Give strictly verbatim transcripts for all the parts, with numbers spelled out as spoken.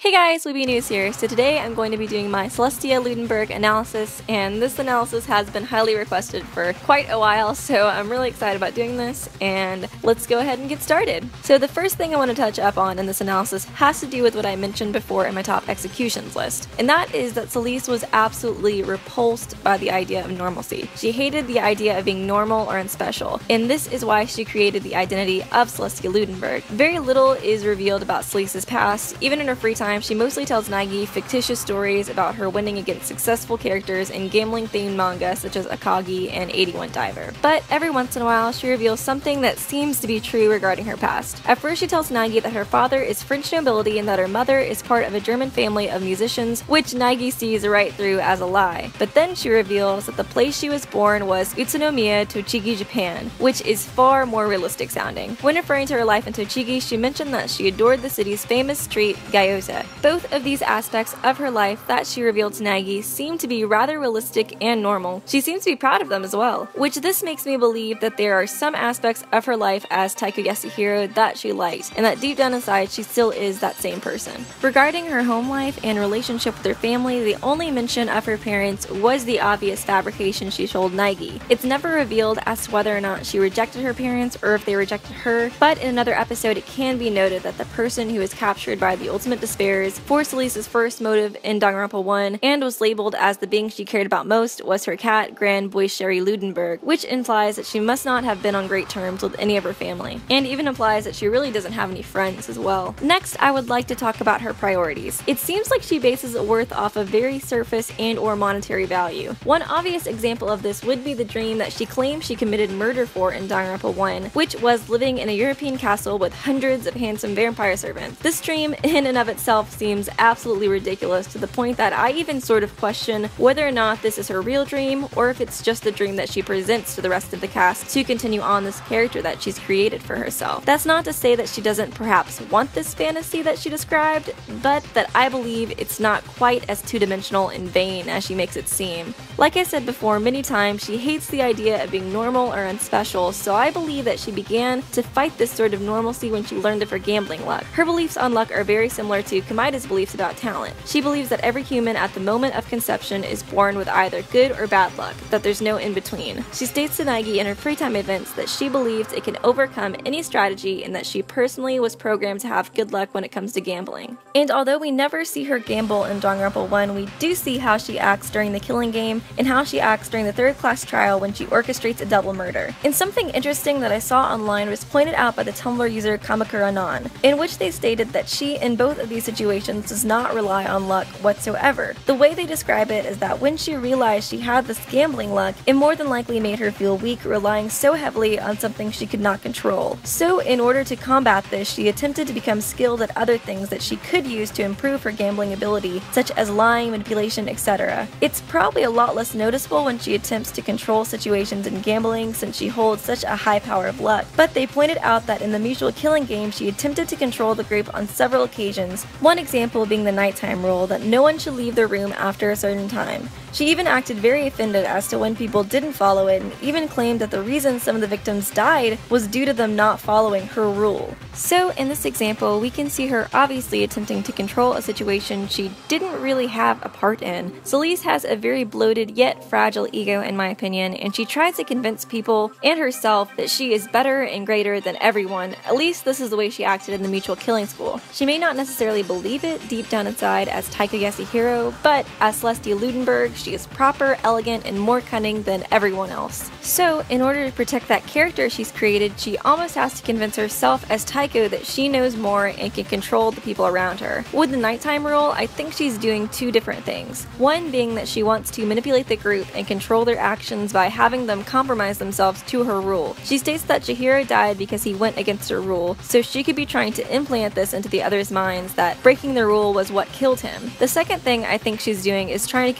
Hey guys, Weeby News here. So today I'm going to be doing my Celestia Ludenberg analysis, and this analysis has been highly requested for quite a while, so I'm really excited about doing this, and let's go ahead and get started. So the first thing I want to touch up on in this analysis has to do with what I mentioned before in my top executions list, and that is that Celeste was absolutely repulsed by the idea of normalcy. She hated the idea of being normal or unspecial, and this is why she created the identity of Celestia Ludenberg. Very little is revealed about Celeste's past. Even in her free time, she mostly tells Naegi fictitious stories about her winning against successful characters in gambling-themed manga such as Akagi and eighty-one Diver. But every once in a while, she reveals something that seems to be true regarding her past. At first, she tells Naegi that her father is French nobility and that her mother is part of a German family of musicians, which Naegi sees right through as a lie. But then she reveals that the place she was born was Utsunomiya, Tochigi, Japan, which is far more realistic sounding. When referring to her life in Tochigi, she mentioned that she adored the city's famous street, Gyoza. Both of these aspects of her life that she revealed to Naegi seem to be rather realistic and normal. She seems to be proud of them as well, which this makes me believe that there are some aspects of her life as Taiko Yasuhiro that she liked, and that deep down inside she still is that same person. Regarding her home life and relationship with her family, the only mention of her parents was the obvious fabrication she told Naegi. It's never revealed as to whether or not she rejected her parents or if they rejected her, but in another episode it can be noted that the person who was captured by the ultimate despairs for Celeste's first motive in Danganronpa one and was labeled as the being she cared about most was her cat, Grand Boysheri Ludenberg, which implies that she must not have been on great terms with any of her family, and even implies that she really doesn't have any friends as well. Next, I would like to talk about her priorities. It seems like she bases her worth off of very surface and or monetary value. One obvious example of this would be the dream that she claims she committed murder for in Danganronpa one, which was living in a European castle with hundreds of handsome vampire servants. This dream in and of itself seems absolutely ridiculous to the point that I even sort of question whether or not this is her real dream or if it's just the dream that she presents to the rest of the cast to continue on this character that she's created for herself. That's not to say that she doesn't perhaps want this fantasy that she described, but that I believe it's not quite as two-dimensional and vain as she makes it seem. Like I said before many times, she hates the idea of being normal or unspecial, so I believe that she began to fight this sort of normalcy when she learned of her gambling luck. Her beliefs on luck are very similar to Kamaida's beliefs about talent. She believes that every human at the moment of conception is born with either good or bad luck, that there's no in-between. She states to Naegi in her free time events that she believes it can overcome any strategy and that she personally was programmed to have good luck when it comes to gambling. And although we never see her gamble in Danganronpa one, we do see how she acts during the killing game and how she acts during the third class trial when she orchestrates a double murder. And something interesting that I saw online was pointed out by the Tumblr user Kamakura-nan, in which they stated that she in both of these situations does not rely on luck whatsoever. The way they describe it is that when she realized she had this gambling luck, it more than likely made her feel weak, relying so heavily on something she could not control. So in order to combat this, she attempted to become skilled at other things that she could use to improve her gambling ability, such as lying, manipulation, et cetera. It's probably a lot less noticeable when she attempts to control situations in gambling since she holds such a high power of luck, but they pointed out that in the mutual killing game she attempted to control the group on several occasions, one example being the nighttime rule that no one should leave their room after a certain time. She even acted very offended as to when people didn't follow it and even claimed that the reason some of the victims died was due to them not following her rule. So in this example, we can see her obviously attempting to control a situation she didn't really have a part in. Celeste has a very bloated yet fragile ego in my opinion, and she tries to convince people and herself that she is better and greater than everyone. At least this is the way she acted in the mutual killing school. She may not necessarily believe it deep down inside as Taiko Yasuhiro, but as Celestia Ludenberg, she is proper, elegant, and more cunning than everyone else. So, in order to protect that character she's created, she almost has to convince herself as Taiko that she knows more and can control the people around her. With the nighttime rule, I think she's doing two different things. One being that she wants to manipulate the group and control their actions by having them compromise themselves to her rule. She states that Chihiro died because he went against her rule, so she could be trying to implant this into the others' minds that breaking the rule was what killed him. The second thing I think she's doing is trying to convince herself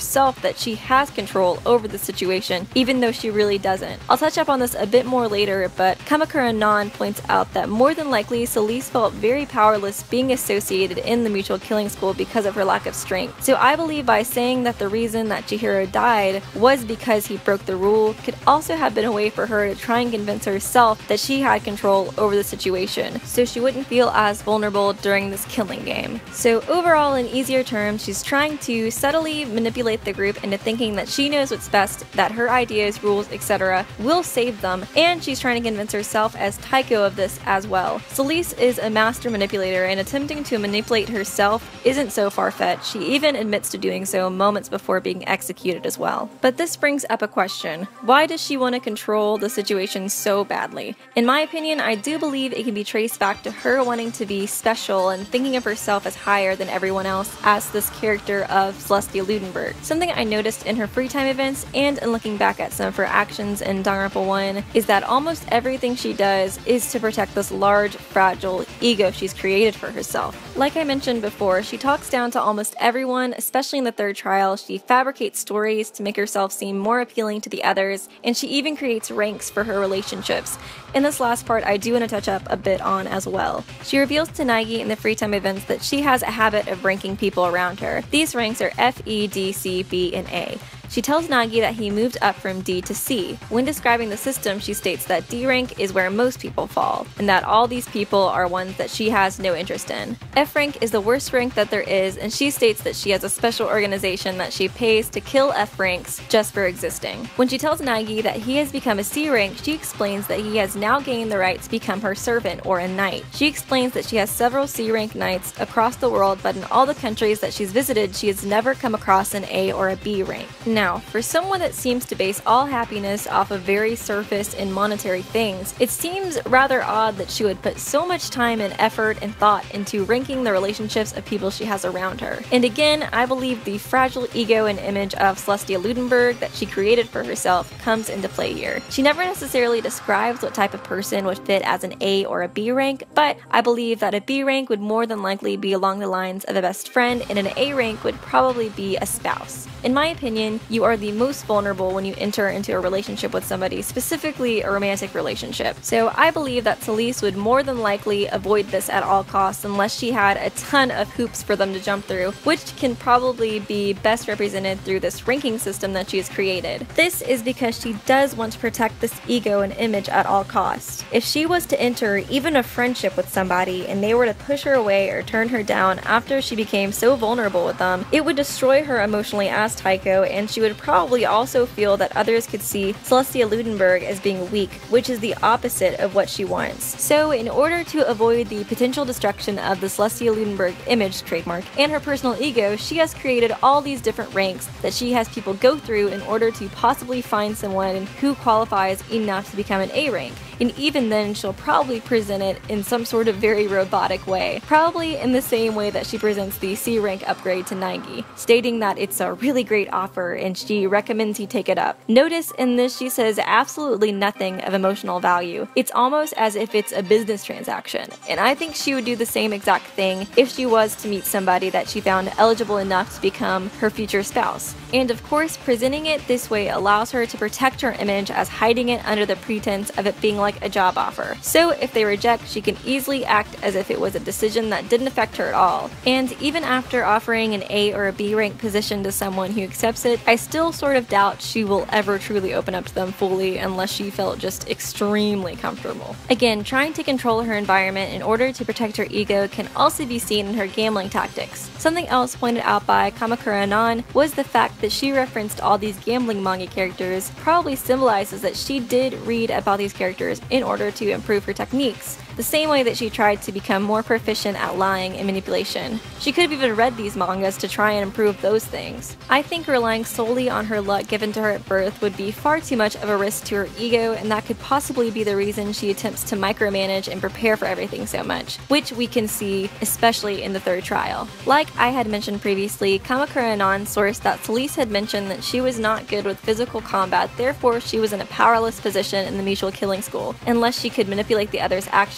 herself that she has control over the situation, even though she really doesn't. I'll touch up on this a bit more later, but Kamakura Nan points out that more than likely Celeste felt very powerless being associated in the Mutual Killing School because of her lack of strength. So I believe by saying that the reason that Chihiro died was because he broke the rule could also have been a way for her to try and convince herself that she had control over the situation, so she wouldn't feel as vulnerable during this killing game. So overall, in easier terms, she's trying to subtly manipulate the group into thinking that she knows what's best, that her ideas, rules, et cetera will save them, and she's trying to convince herself as Taiko of this as well. Celeste is a master manipulator, and attempting to manipulate herself isn't so far-fetched. She even admits to doing so moments before being executed as well. But this brings up a question. Why does she want to control the situation so badly? In my opinion, I do believe it can be traced back to her wanting to be special and thinking of herself as higher than everyone else as this character of Celestia Ludenberg. Something I noticed in her free time events and in looking back at some of her actions in Danganronpa one is that almost everything she does is to protect this large, fragile ego she's created for herself. Like I mentioned before, she talks down to almost everyone, especially in the third trial. She fabricates stories to make herself seem more appealing to the others, and she even creates ranks for her relationships. In this last part, I do want to touch up a bit on as well. She reveals to Naegi in the free time events that she has a habit of ranking people around her. These ranks are F, E, D, C, B, and A. She tells Nagi that he moved up from D to C. When describing the system, she states that D rank is where most people fall, and that all these people are ones that she has no interest in. F rank is the worst rank that there is, and she states that she has a special organization that she pays to kill F ranks just for existing. When she tells Nagi that he has become a C rank, she explains that he has now gained the right to become her servant, or a knight. She explains that she has several C rank knights across the world, but in all the countries that she's visited, she has never come across an A or a B rank. Now, for someone that seems to base all happiness off of very surface and monetary things, it seems rather odd that she would put so much time and effort and thought into ranking the relationships of people she has around her. And again, I believe the fragile ego and image of Celestia Ludenberg that she created for herself comes into play here. She never necessarily describes what type of person would fit as an A or a B rank, but I believe that a B rank would more than likely be along the lines of a best friend, and an A rank would probably be a spouse. In my opinion, you are the most vulnerable when you enter into a relationship with somebody, specifically a romantic relationship. So I believe that Celeste would more than likely avoid this at all costs unless she had a ton of hoops for them to jump through, which can probably be best represented through this ranking system that she has created. This is because she does want to protect this ego and image at all costs. If she was to enter even a friendship with somebody and they were to push her away or turn her down after she became so vulnerable with them, it would destroy her emotionally as Taiko, and she would probably also feel that others could see Celestia Ludenberg as being weak, which is the opposite of what she wants. So in order to avoid the potential destruction of the Celestia Ludenberg image trademark and her personal ego, she has created all these different ranks that she has people go through in order to possibly find someone who qualifies enough to become an A rank. And even then, she'll probably present it in some sort of very robotic way, probably in the same way that she presents the C rank upgrade to Naegi, stating that it's a really great offer and she recommends he take it up. Notice in this she says absolutely nothing of emotional value. It's almost as if it's a business transaction, and I think she would do the same exact thing if she was to meet somebody that she found eligible enough to become her future spouse. And of course, presenting it this way allows her to protect her image as hiding it under the pretense of it being like a job offer. So if they reject, she can easily act as if it was a decision that didn't affect her at all. And even after offering an A or a B rank position to someone who accepts it, I still sort of doubt she will ever truly open up to them fully unless she felt just extremely comfortable. Again, trying to control her environment in order to protect her ego can also be seen in her gambling tactics. Something else pointed out by Kamakura Nan was the fact that she referenced all these gambling manga characters probably symbolizes that she did read about these characters in order to improve her techniques, the same way that she tried to become more proficient at lying and manipulation. She could have even read these mangas to try and improve those things. I think relying solely on her luck given to her at birth would be far too much of a risk to her ego, and that could possibly be the reason she attempts to micromanage and prepare for everything so much, which we can see especially in the third trial. Like I had mentioned previously, Kamakura Nan sourced that Celeste had mentioned that she was not good with physical combat, therefore she was in a powerless position in the Mutual Killing School, unless she could manipulate the others' actions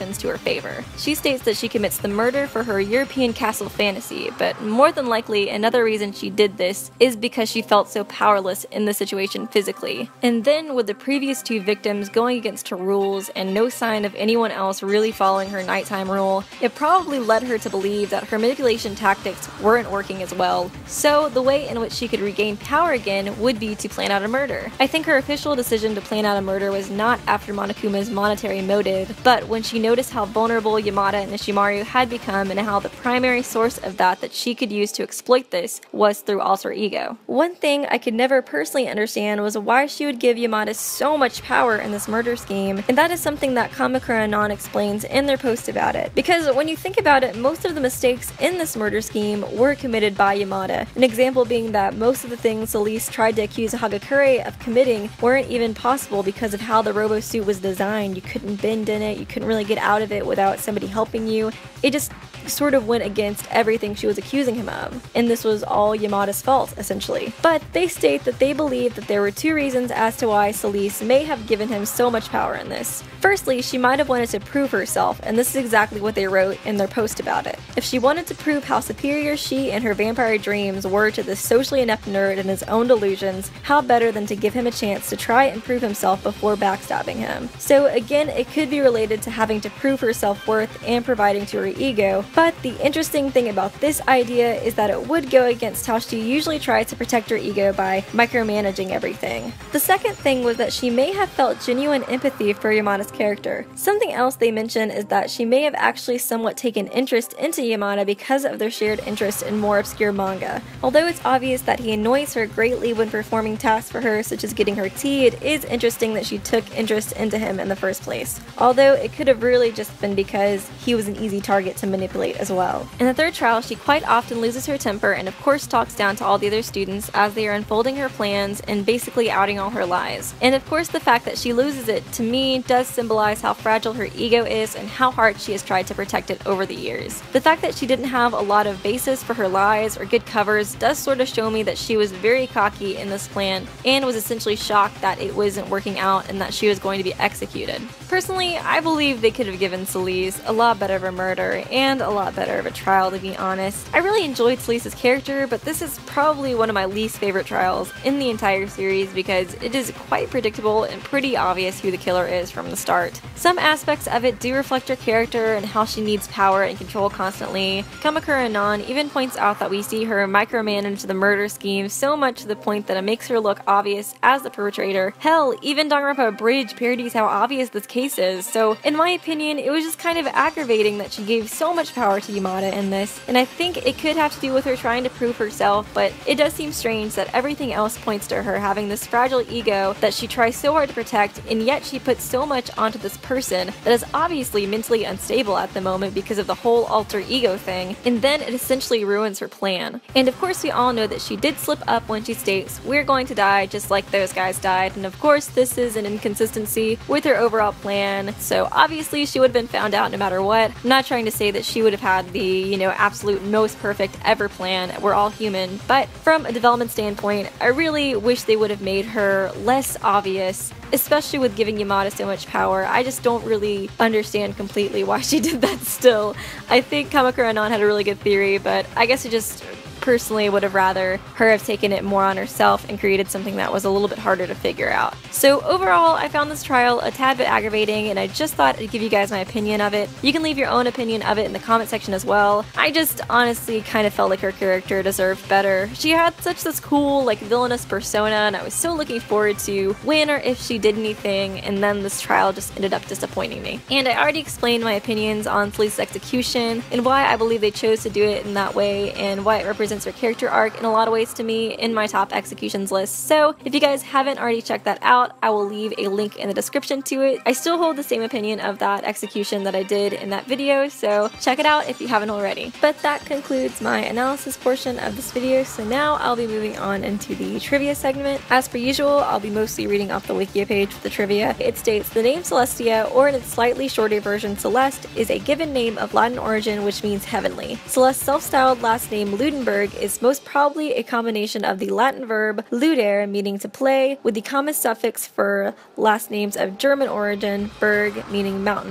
actions to her favor. She states that she commits the murder for her European castle fantasy, but more than likely another reason she did this is because she felt so powerless in the situation physically. And then with the previous two victims going against her rules and no sign of anyone else really following her nighttime rule, it probably led her to believe that her manipulation tactics weren't working as well. So the way in which she could regain power again would be to plan out a murder. I think her official decision to plan out a murder was not after Monokuma's monetary motive, but when she noticed how vulnerable Yamada and Ishimaru had become and how the primary source of that that she could use to exploit this was through alter ego. One thing I could never personally understand was why she would give Yamada so much power in this murder scheme, and that is something that Kamakura and Non explains in their post about it. Because when you think about it, most of the mistakes in this murder scheme were committed by Yamada. An example being that most of the things Celeste tried to accuse Hagakure of committing weren't even possible because of how the robo suit was designed. You couldn't bend in it, you couldn't really get out of it without somebody helping you. It just sort of went against everything she was accusing him of, and this was all Yamada's fault, essentially. But they state that they believe that there were two reasons as to why Celeste may have given him so much power in this. Firstly, she might have wanted to prove herself, and this is exactly what they wrote in their post about it. If she wanted to prove how superior she and her vampire dreams were to this socially inept nerd and his own delusions, how better than to give him a chance to try and prove himself before backstabbing him. So again, it could be related to having to prove her self-worth and providing to her ego, but the interesting thing about this idea is that it would go against how she usually tries to protect her ego by micromanaging everything. The second thing was that she may have felt genuine empathy for Yamada's character. Something else they mention is that she may have actually somewhat taken interest into Yamada because of their shared interest in more obscure manga. Although it's obvious that he annoys her greatly when performing tasks for her, such as getting her tea, it is interesting that she took interest into him in the first place. Although it could have really just been because he was an easy target to manipulate as well. In the third trial, she quite often loses her temper and of course talks down to all the other students as they are unfolding her plans and basically outing all her lies. And of course the fact that she loses it, to me, does symbolize how fragile her ego is and how hard she has tried to protect it over the years. The fact that she didn't have a lot of basis for her lies or good covers does sort of show me that she was very cocky in this plan and was essentially shocked that it wasn't working out and that she was going to be executed. Personally, I believe they could have given Celeste a lot better of a murder and a lot better of a trial, to be honest. I really enjoyed Celeste's character, but this is probably one of my least favorite trials in the entire series because it is quite predictable and pretty obvious who the killer is from the start. Some aspects of it do reflect her character and how she needs power and control constantly. Kamakura Non even points out that we see her micromanage the murder scheme so much to the point that it makes her look obvious as the perpetrator. Hell, even Danganronpa Bridge parodies how obvious this case is, so in my opinion, it was just kind of aggravating that she gave so much power to Yamada in this, and I think it could have to do with her trying to prove herself, but it does seem strange that everything else points to her having this fragile ego that she tries so hard to protect, and yet she puts so much onto this person that is obviously mentally unstable at the moment because of the whole alter ego thing, and then it essentially ruins her plan. And of course we all know that she did slip up when she states, "We're going to die just like those guys died," and of course this is an inconsistency with her overall plan, so obviously she would have been found out no matter what. I'm not trying to say that she would have had the, you know, absolute most perfect ever plan. We're all human, but from a development standpoint, I really wish they would have made her less obvious, especially with giving Yamada so much power. I just don't really understand completely why she did that still. I think Kamakura Non had a really good theory, but I guess it just personally would have rather her have taken it more on herself and created something that was a little bit harder to figure out. So overall, I found this trial a tad bit aggravating, and I just thought I'd give you guys my opinion of it. You can leave your own opinion of it in the comment section as well. I just honestly kind of felt like her character deserved better. She had such this cool, like, villainous persona, and I was so looking forward to when or if she did anything, and then this trial just ended up disappointing me. And I already explained my opinions on Celeste's execution and why I believe they chose to do it in that way and why it represents her character arc in a lot of ways to me in my top executions list. So if you guys haven't already checked that out, I will leave a link in the description to it. I still hold the same opinion of that execution that I did in that video, so check it out if you haven't already. But that concludes my analysis portion of this video, so now I'll be moving on into the trivia segment. As per usual, I'll be mostly reading off the Wikia page for the trivia. It states, the name Celestia, or in its slightly shorter version Celeste, is a given name of Latin origin which means heavenly. Celeste's self-styled last name Ludenberg is most probably a combination of the Latin verb ludere, meaning to play, with the common suffix for last names of German origin, berg, meaning mountain,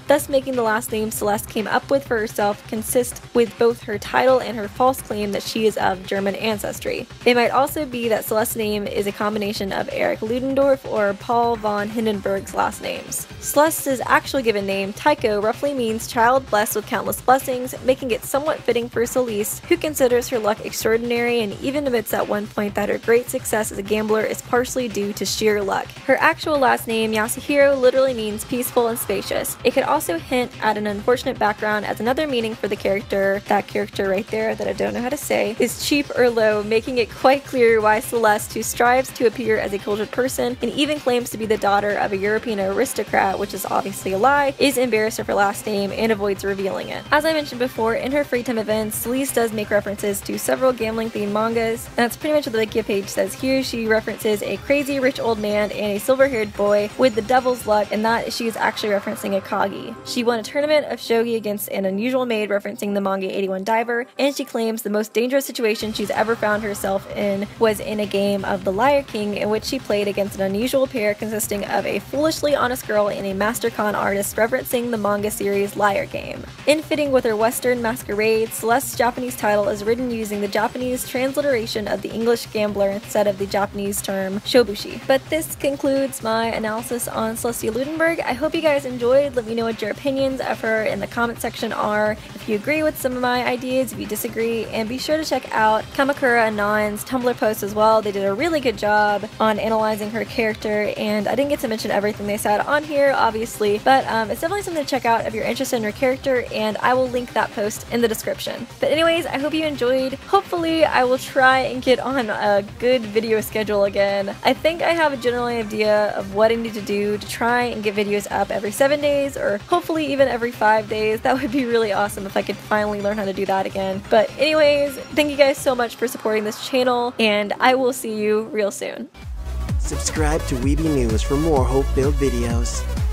thus making the last name Celeste came up with for herself consist with both her title and her false claim that she is of German ancestry. It might also be that Celeste's name is a combination of Erich Ludendorff or Paul von Hindenburg's last names. Celeste's actual given name, Tycho, roughly means child blessed with countless blessings, making it somewhat fitting for Celeste, who considers her luck extraordinary and even admits at one point that her great success as a gambler is partially due to sheer luck. Her actual last name, Yasuhiro, literally means peaceful and spacious. It could also hint at an unfortunate background, as another meaning for the character, that character right there that I don't know how to say, is cheap or low, making it quite clear why Celeste, who strives to appear as a cultured person and even claims to be the daughter of a European aristocrat, which is obviously a lie, is embarrassed of her last name and avoids revealing it. As I mentioned before, in her free time events, Celeste does make references to several gambling themed mangas. That's pretty much what the Wikia page says here. She references a crazy rich old man and a silver haired boy with the devil's luck, and that she is actually referencing a Kagi. She won a tournament of shogi against an unusual maid, referencing the manga eighty-one Diver, and she claims the most dangerous situation she's ever found herself in was in a game of the Liar King, in which she played against an unusual pair consisting of a foolishly honest girl and a master con artist, referencing the manga series Liar Game. In fitting with her Western masquerade, Celeste's Japanese title is written using the Japanese transliteration of the English gambler instead of the Japanese term shobushi. But this concludes my analysis on Celestia Ludenberg. I hope you guys enjoyed. Let me know what your opinions of her in the comment section are, if you agree with some of my ideas, if you disagree, and be sure to check out Kamakura Anon's Tumblr post as well. They did a really good job on analyzing her character, and I didn't get to mention everything they said on here, obviously, but um, it's definitely something to check out if you're interested in her character, and I will link that post in the description. But anyways, I hope you enjoyed. Hopefully I will try and get on a good video schedule again. I think I have a general idea of what I need to do to try and get videos up every seven days, or hopefully even every five days. That would be really awesome if I could finally learn how to do that again. But anyways, thank you guys so much for supporting this channel, and I will see you real soon. Subscribe to Weeby News for more hope-filled videos.